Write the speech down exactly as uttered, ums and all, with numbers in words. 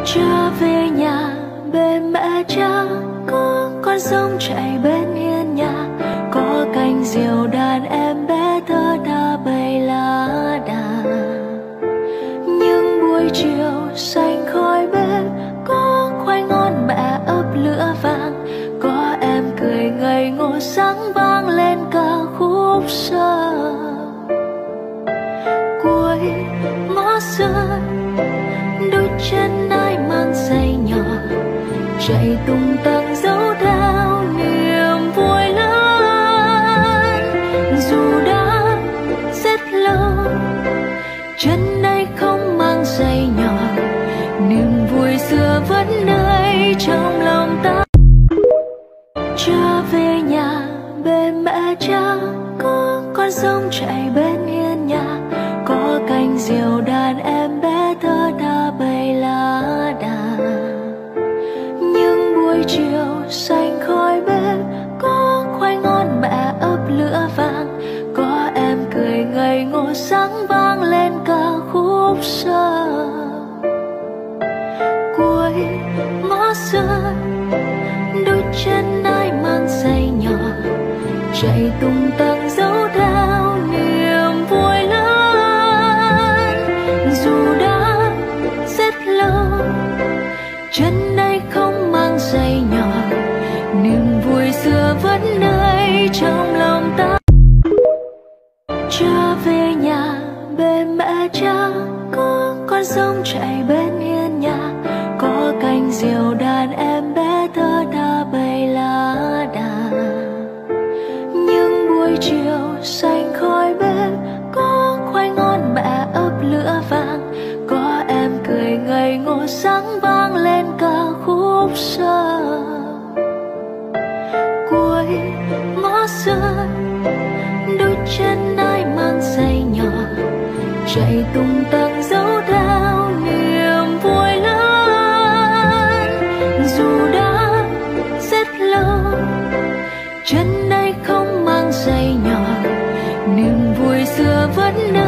Trở về nhà bên mẹ cha, có con sông chảy bên hiên nhà, có cành diều đàn em bé thơ tha bay lá đà. Những buổi chiều xanh khói bếp, có khoai ngon mẹ ấp lửa vàng, có em cười ngây ngô sáng vang lên ca khúc xưa. Cuối ngõ xưa đôi chân ai mang giày nhỏ, chạy tung tăng dấu theo niềm vui lớn. Dù đã rất lâu chân đây không mang giày nhỏ, niềm vui xưa vẫn nơi trong lòng ta. Trở về nhà bên mẹ cha, có con sông chảy bên hiên nhà, có cành diều đàn em bé thơ tha bay lá đà. Những buổi chiều xanh khói bếp, có khoai ngon mẹ ấp lửa vàng, có em cười ngây ngô sáng vang lên ca khúc xưa. Cuối ngõ xưa đôi chân ai mang giày nhỏ, chạy tung tăng dấu theo niềm vui lớn. Dù đã rất lâu chân đây không mang giày nhỏ, niềm vui xưa vẫn nơi trong lòng ta. Trở về nhà bên mẹ cha, có con sông chảy bên hiên nhà, có cành diều đàn em bé thơ tha bay lá đà. Những buổi chiều xanh khói bếp, có khoai ngon mẹ ấp lửa vàng, có em cười ngây ngô sáng vang lên ca khúc xưa. Cuối ngõ xưa đôi chân ai mang giày nhỏ, chạy tung tăng dấu theo niềm vui lớn. Dù đã rất lâu chân đây không mang giày nhỏ, niềm vui xưa vẫn